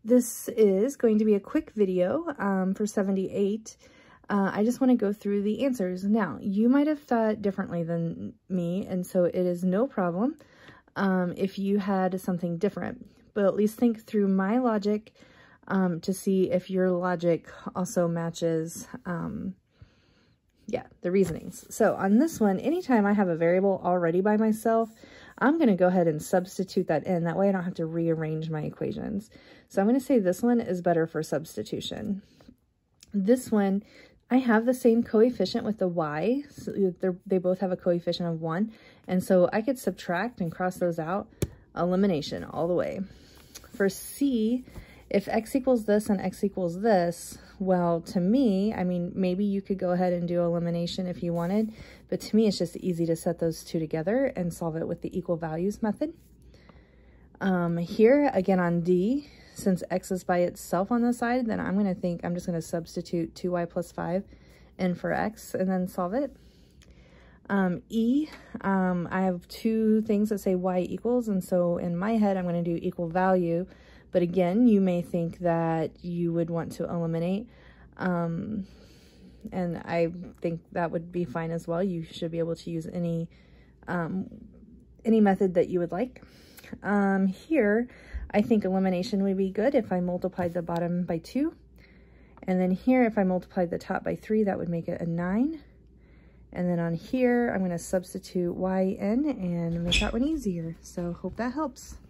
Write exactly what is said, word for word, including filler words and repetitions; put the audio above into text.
This is going to be a quick video um, for seventy-eight. Uh, I just want to go through the answers. Now, you might have thought differently than me, and so it is no problem um, if you had something different. But at least think through my logic um, to see if your logic also matches, um, yeah, the reasonings. So on this one, anytime I have a variable already by myself, I'm going to go ahead and substitute that in. That way I don't have to rearrange my equations. So I'm going to say this one is better for substitution. This one, I have the same coefficient with the y. So they both have a coefficient of one. And so I could subtract and cross those out. Elimination all the way. For C, if x equals this and x equals this, well, to me, I mean, maybe you could go ahead and do elimination if you wanted, but to me, it's just easy to set those two together and solve it with the equal values method. Um, here, again on D, since x is by itself on the side, then I'm going to think I'm just going to substitute two y plus five in for x and then solve it. Um, E, um, I have two things that say y equals, and so in my head, I'm going to do equal value. But again, you may think that you would want to eliminate, um, and I think that would be fine as well. You should be able to use any, um, any method that you would like. Um, here, I think elimination would be good if I multiplied the bottom by two. And then here, if I multiplied the top by three, that would make it a nine. And then on here, I'm going to substitute y in and make that one easier. So hope that helps.